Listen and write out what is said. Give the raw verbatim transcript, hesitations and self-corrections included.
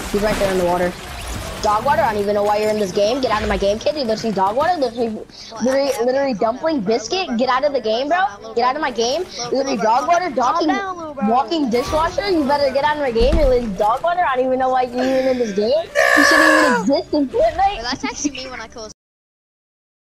He's right there in the water. Dog water, I don't even know why you're in this game. Get out of my game, kid. You literally dog water, literally, literally, literally dumpling biscuit. Get out of the game, bro. Get out of my game. Literally dog water, docking, walking dishwasher. You better get out of my game. You're literally dog water. I don't even know why you're even in this game. You shouldn't even exist in Fortnite. That's actually me when I kill